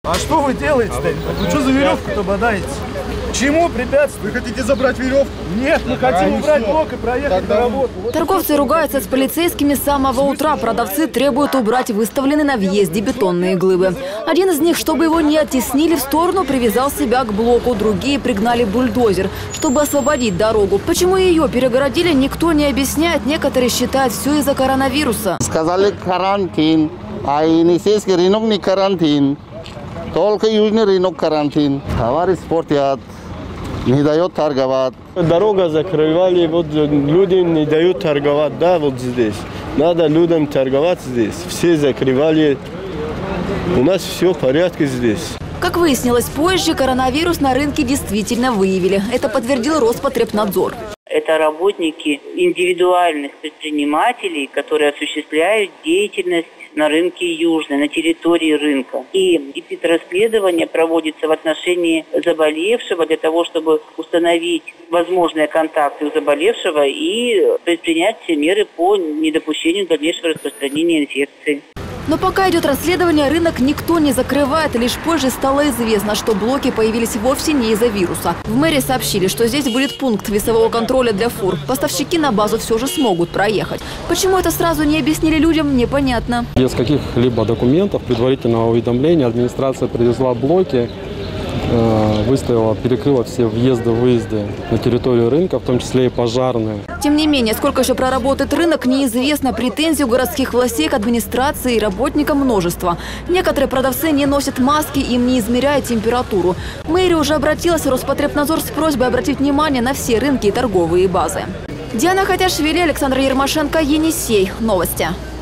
А что вы делаете-то? Вы что за веревку-то бодаете? Чему препятствует? Вы хотите забрать веревку? Нет, мы хотим убрать блок и проехать на работу. Торговцы ругаются с полицейскими с самого утра. Продавцы требуют убрать выставленные на въезде бетонные глыбы. Один из них, чтобы его не оттеснили в сторону, привязал себя к блоку. Другие пригнали бульдозер, чтобы освободить дорогу. Почему ее перегородили, никто не объясняет. Некоторые считают, все из-за коронавируса. Сказали карантин, а Енисейский рынок не карантин. Только южный рынок карантин. Товары испортят, не дает торговать. Дорога закрывали, вот люди не дают торговать, да, вот здесь. Надо людям торговать здесь. Все закрывали. У нас все в порядке здесь. Как выяснилось позже, коронавирус на рынке действительно выявили. Это подтвердил Роспотребнадзор. Это работники индивидуальных предпринимателей, которые осуществляют деятельность на рынке Южный, на территории рынка. И эпидрасследование проводится в отношении заболевшего для того, чтобы установить возможные контакты у заболевшего и предпринять все меры по недопущению дальнейшего распространения инфекции. Но пока идет расследование, рынок никто не закрывает. Лишь позже стало известно, что блоки появились вовсе не из-за вируса. В мэрии сообщили, что здесь будет пункт весового контроля для фур. Поставщики на базу все же смогут проехать. Почему это сразу не объяснили людям, непонятно. Без каких-либо документов, предварительного уведомления администрация привезла блоки, выставила, перекрыла все въезды-выезды на территорию рынка, в том числе и пожарные. Тем не менее, сколько еще проработает рынок, неизвестно. Претензий у городских властей к администрации и работникам множество. Некоторые продавцы не носят маски, им не измеряют температуру. Мэрия уже обратилась в Роспотребнадзор с просьбой обратить внимание на все рынки и торговые базы. Диана Хатяшвили, Александр Ермашенко, Енисей. Новости.